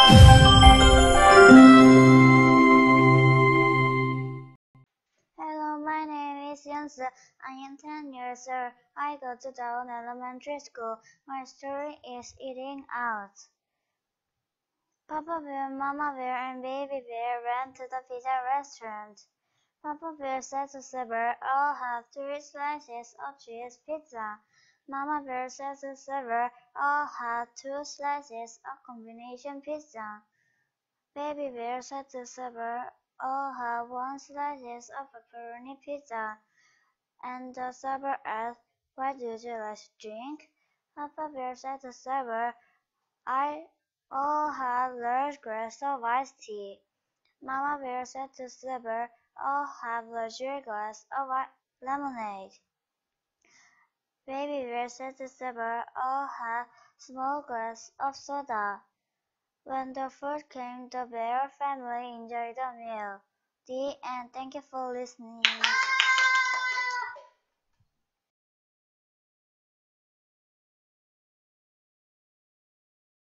Hello, my name is Yansi. I am 10 years old. I go to Dawn Elementary School. My story is eating out. Papa Bear, Mama Bear, and Baby Bear went to the pizza restaurant. Papa Bear said to Saber, "I'll have 3 slices of cheese pizza." Mama Bear said to Saber, "I'll have 2 slices of combination pizza." Baby Bear said to Saber, "I'll have 1 slice of pepperoni pizza." And the Saber asked, "What would you like to drink?" Papa Bear said to Saber, "I'll have large glass of iced tea." Mama Bear said to Saber, "I'll have larger glass of lemonade." Baby Bear said to Saber, "I'll have small glass of soda." When the food came, the bear family enjoyed the meal. The end. Thank you for listening.